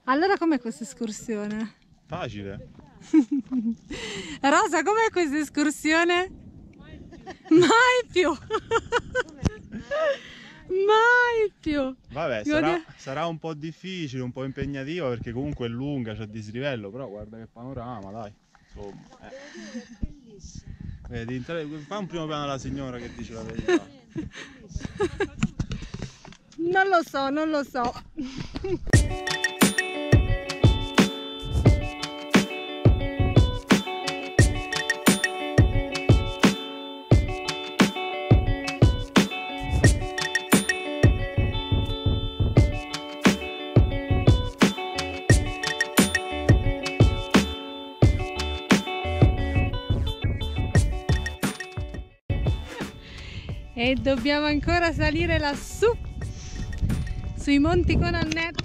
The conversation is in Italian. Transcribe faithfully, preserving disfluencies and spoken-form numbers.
Allora com'è questa escursione? Facile. Rosa, com'è questa escursione? Mai più! Mai più! Vabbè, sarà, sarà un po' difficile, un po' impegnativo perché comunque è lunga, c'è dislivello, però guarda che panorama, dai. Insomma, eh. Vedi, fa un primo piano alla signora che dice la verità. Non lo so, non lo so. E dobbiamo ancora salire lassù sui monti Conannet.